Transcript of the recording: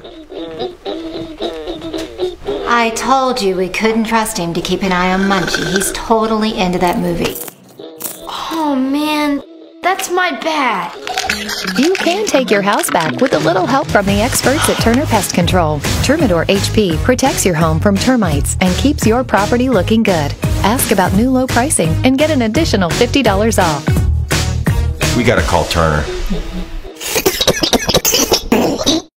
I told you we couldn't trust him to keep an eye on Munchie. He's totally into that movie. Oh man, that's my bad. You can take your house back with a little help from the experts at Turner Pest Control. Termidor HP protects your home from termites and keeps your property looking good. Ask about new low pricing and get an additional $50 off. We gotta call Turner.